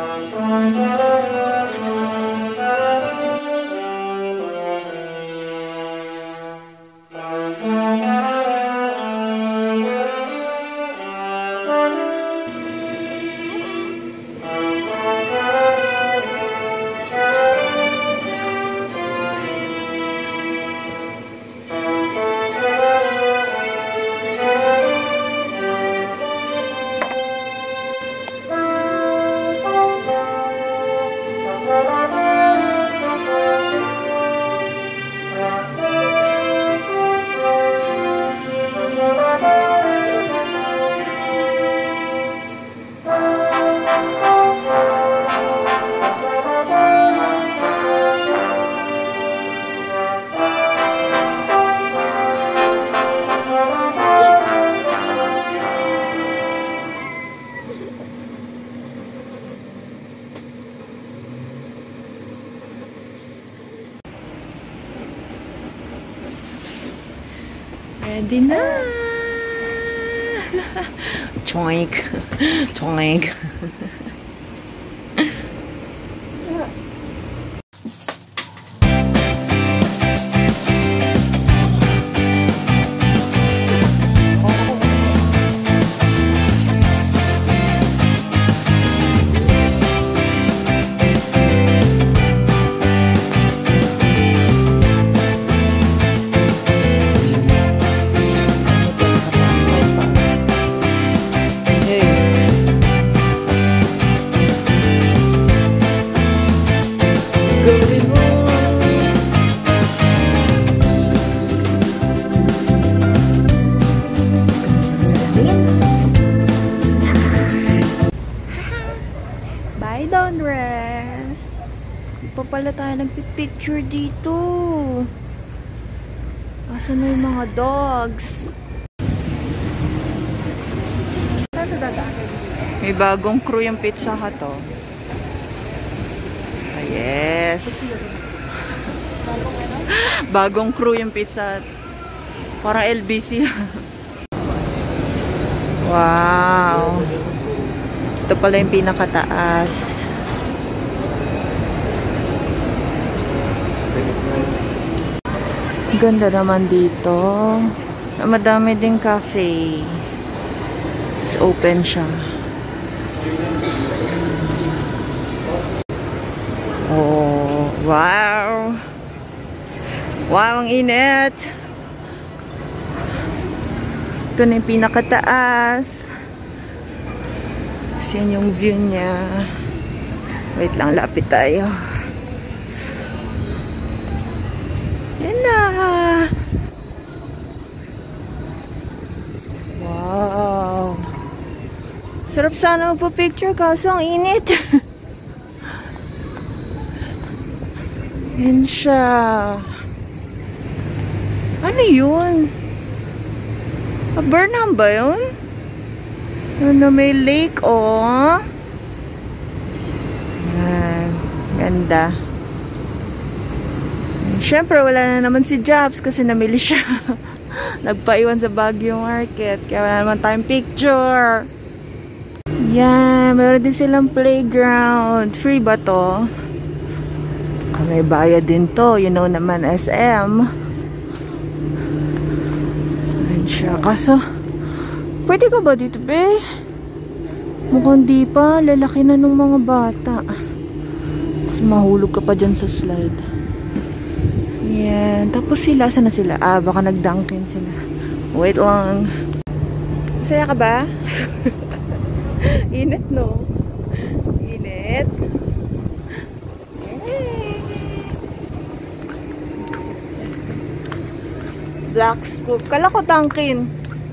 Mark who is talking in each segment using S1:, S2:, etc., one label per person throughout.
S1: Ready na! Choink! Choink! Bye, don't rest. Pa pala tayo nagpipicture dito. Asan na yung mga dogs? May bagong crew yung Pizza Hut, oh. Ah, yes. Bagong crew yung Pizza Hut. Parang LBC. Wow. Ito pala yung pinakataas. Ganda naman dito. Madami ding cafe. It's open siya. Oh, wow. Wow, ang init. Ito na yung pinakataas. Yan yung view niya. Wait lang, lapit tayo. Yan na. Wow. Sarap sana magpa-picture kaso ang init. Yan siya. Ano yun? Burnham ba yun? Ano, may lake, oh. Yan. Ganda. Siyempre, wala na naman si Jobs kasi namili siya. Nagpaiwan sa Baguio Market. Kaya wala naman tayong picture. Yan. Meron din silang playground. Free ba to? May bayad din to. You know naman, SM. Yan siya. Kaso, pwede ka ba dito, be? Mukhang di pa. Lalaki na nung mga bata. Tapos mahulog ka pa dyan sa slide. Yan. Tapos sila, saan na sila? Ah, baka nagdunkin sila. Wait lang. Masaya ka ba? Init, no? Init. Yay! Black scoop. Kala ko Dunkin.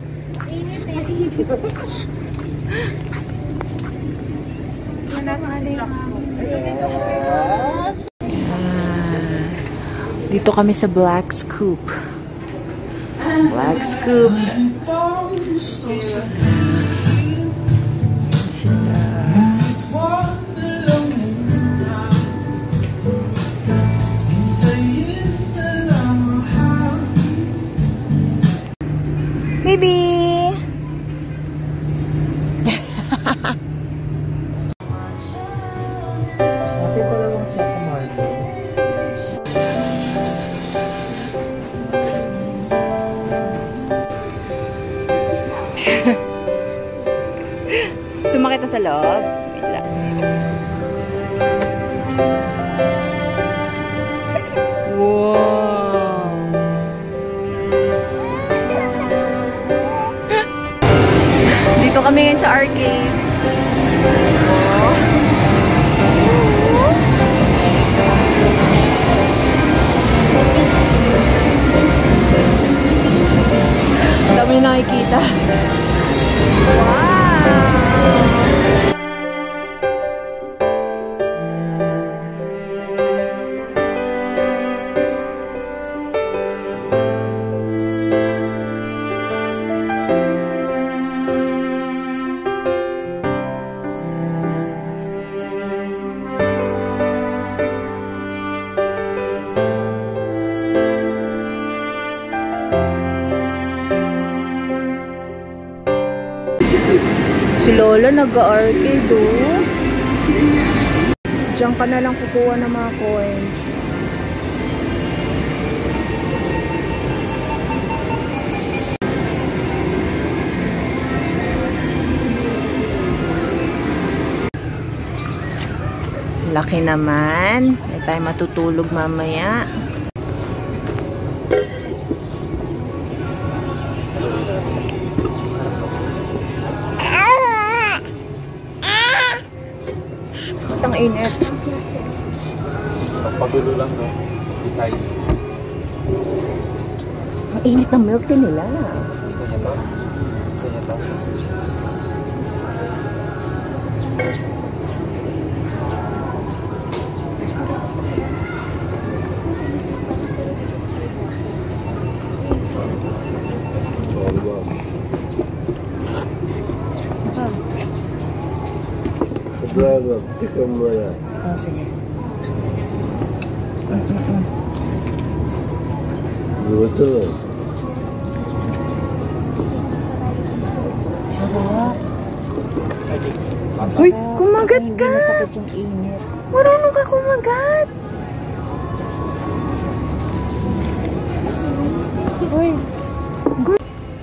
S1: Dito kami sa Black Scoop. Black Scoop. Maybe. sa loob. Wait lang. Wow! Dito kami ngayon sa arcade. Dami nakikita. Wow! Si Lola nag-arcade oh. Diyan ka na lang kukuha ng mga coins. Laki naman. Hindi tayo matutulog mamaya. Ang init.
S2: Pagulo lang, no? Beside.
S1: Ang init ng milk din nila.
S2: Gusto niya to? Gusto niya to?
S3: Bravo, tikam mo na.
S1: Oh, sige.
S3: Luto.
S1: Sarap. Uy, kumagat ka! Hindi masakit yung init. Marunong ka kumagat! Uy, good.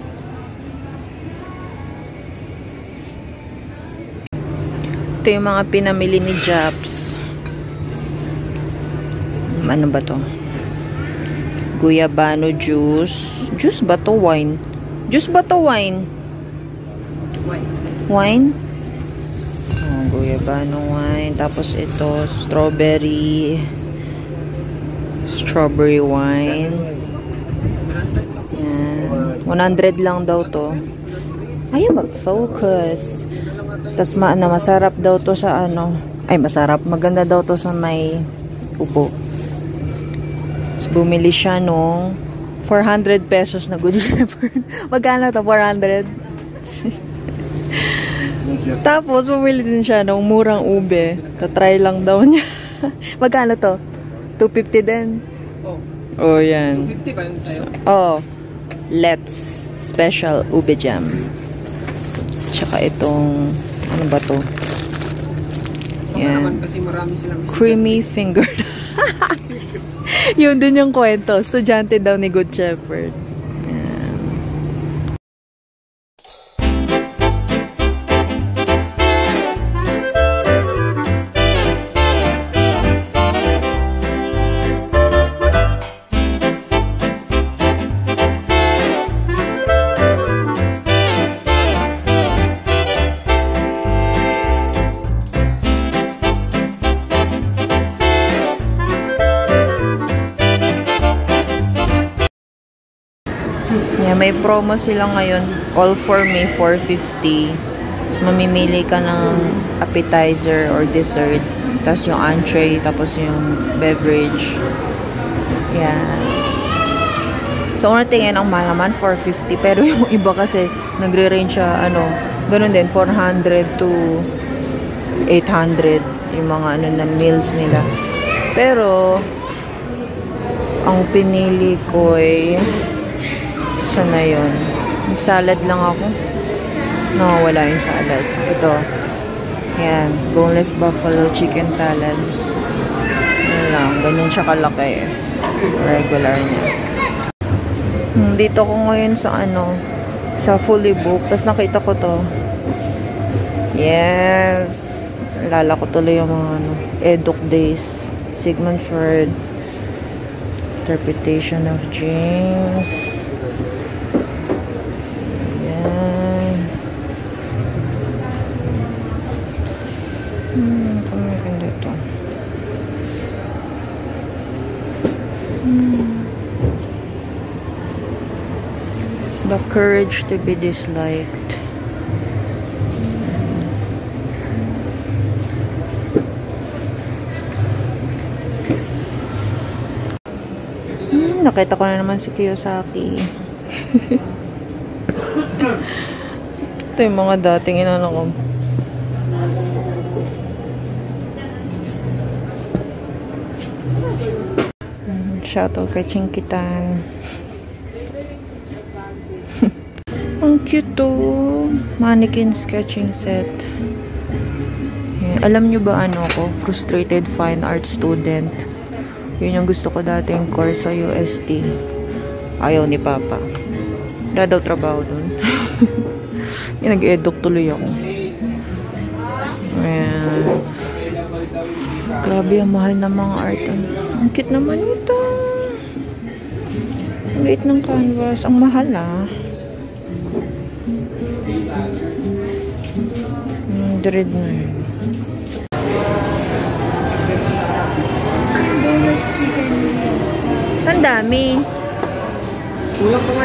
S1: Ito yung mga pinamili ni Japs. Ano ba to? Guyabano juice. Juice ba to? Wine? Juice ba to? Wine? Wine? Oh, guyabano wine. Tapos ito, strawberry wine. Yan. 100 lang daw to. Ayaw mag-focus. Tapos masarap daw to sa ano. Ay, masarap. Maganda daw to sa may upo. Tapos bumili siya nung 400 pesos na Good Shepherd. Magkano to? 400? Tapos bumili din siya nung murang ube. Tatry lang daw niya. Magkano to? 250 din? Oh, yan. 250 ba yung sa'yo? Oh. Let's Special Ube Jam. Tsaka itong ano ba to? Yan. Creamy finger. Yun din yung kwento. Estudyante daw ni Good Shepherd. Yan. Yeah, may promo sila ngayon. All for me, 450. Tapos mamimili ka ng appetizer or dessert. Tapos yung entree, tapos yung beverage. Yeah. So, una tingin ang mahal naman, 450. Pero yung iba kasi, nagre-range siya, ano, ganun din, 400 to 800. Yung mga, ano, na meals nila. Pero, ang pinili ko ay sana yun. Salad lang ako. Wala yung salad. Ito. Yan. Boneless buffalo chicken salad. Yan lang. Ganyan siya kalaki. Regular niya. Dito ko ngayon sa ano, sa fully booked. Tapos nakita ko to. Yes. Lala ko tuloy yung mga Eduk days. Sigmund Freud. Interpretation of dreams. Ayan. Kumakin dito. The courage to be disliked. Nakita ko na naman si Kiyosaki. Ito yung mga dating inano ko. Shoutout kay Chinkitan. Ang cute to. Mannequin sketching set. Alam nyo ba ano ko? Frustrated fine art student. Yun yung gusto ko dati yung course sa UST. Ayaw ni Papa. Wala daw trabaho dun. Nag-eduk tuloy ako. Ayan. Grabe ang mahal ng mga art. Ang cute naman ito. Ang liit ng canvas. Ang mahal Dread na yun.
S4: Boneless chicken.
S1: Ang dami.
S2: Kulang pa nga.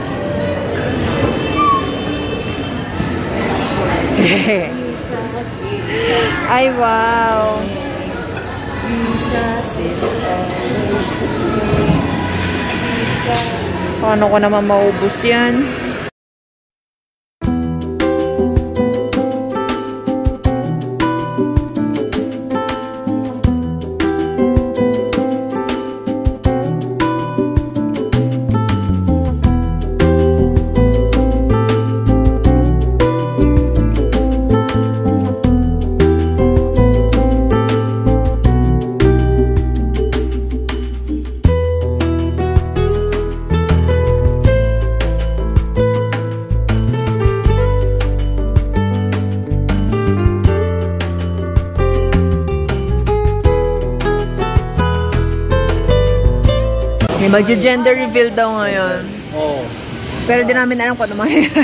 S1: Ay, wow. Paano ko naman maubos yan? May magge-gender reveal daw ngayon.
S2: Oo.
S1: Pero di namin alam kung ano mangyayari.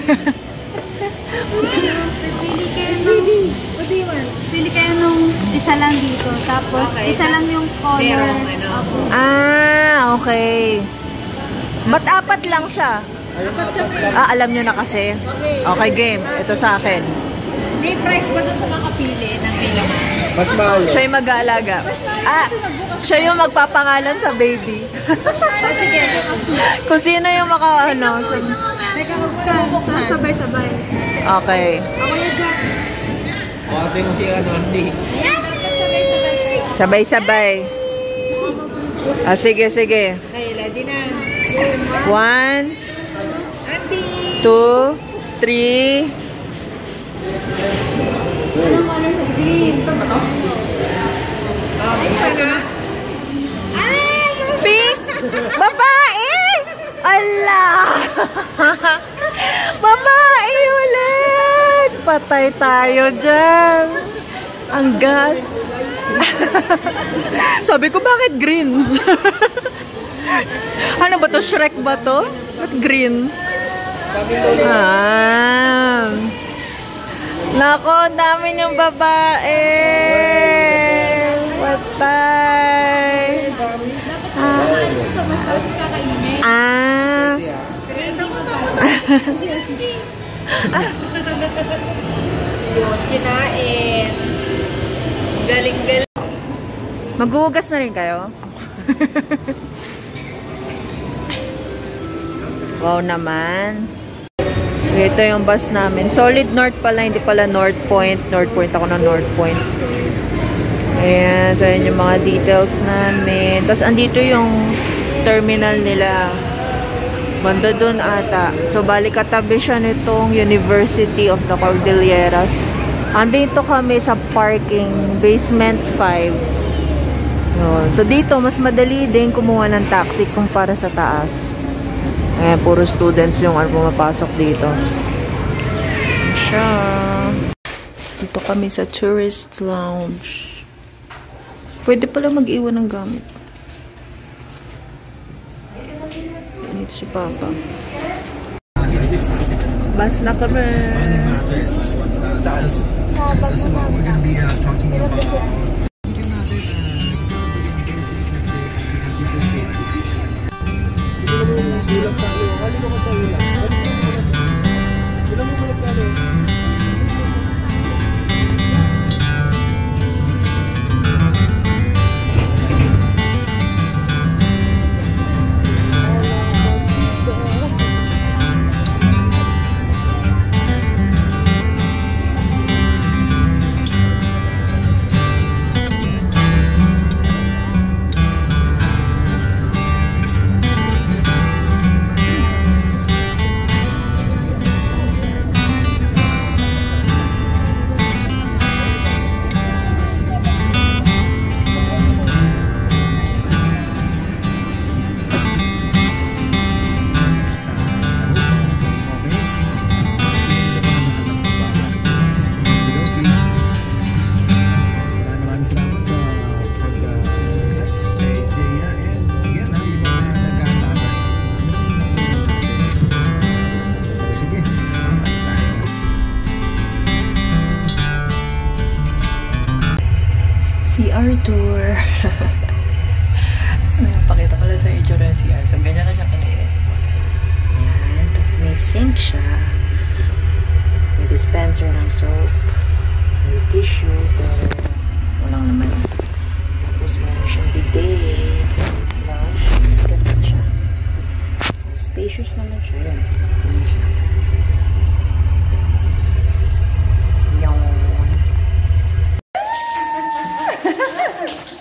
S4: Pili kayo nung isa lang dito. Tapos, isa lang yung color.
S1: Ah, okay. Ba't apat lang siya? Ah, alam nyo na kasi. Okay, game. Ito sa akin.
S5: May price ba dun sa mga kapili ng kailangan?
S2: Mas mahal.
S1: Siya yung mag-aalaga. Ah, siya yung magpapangalan sa baby.
S5: Sige.
S1: Kung sino yung maka-ano.
S5: Teka, magbuksan.
S4: Sabay-sabay.
S1: Okay.
S2: Ate mo si Andy.
S1: Sabay-sabay. Ah, sige, sige.
S5: Okay, ready na.
S1: 1,
S5: Andy!
S1: 2, 3.
S4: Anong color sa green?
S5: Buksan na.
S1: Pink! Babae! Ala! Babae ulit! Patay tayo dyan. Ang gas. Sabi ko, bakit green? Ano ba to? Shrek ba to? Ba't green? Ah. Nako, dami niyong babae. Patay. Ah.
S5: Kinain. Galing-galing.
S1: Maghuhugas na rin kayo? Wow naman. Ito yung bus namin. Solid North pala, hindi pala North Point. North Point ako ng North Point. Ayan, so yun yung mga details namin. Tapos andito yung terminal nila. Banda dun ata. So bali katabi siya nitong University of the Cordilleras. Andito kami sa parking, basement 5. Yun. So dito, mas madali din kumuha ng taxi kumpara sa taas. Ayan, puro students yung pumapasok dito. Siya. Dito kami sa tourist lounge. Pwede pala mag-iwan ng gamit. Dito si Papa. Bus na kami.
S2: We're gonna be talking about
S1: CR tour. Pakita ko lang sa itsura ng CR. So, ganyan na siya kaliit. Ayan. Tapos may sink siya. May dispenser ng soap. May tissue. Pero walang naman. Tapos meron siyang bidet. Flush. Tapos ganda siya. Spacious naman siya. Ayan. Ayan siya. Yan.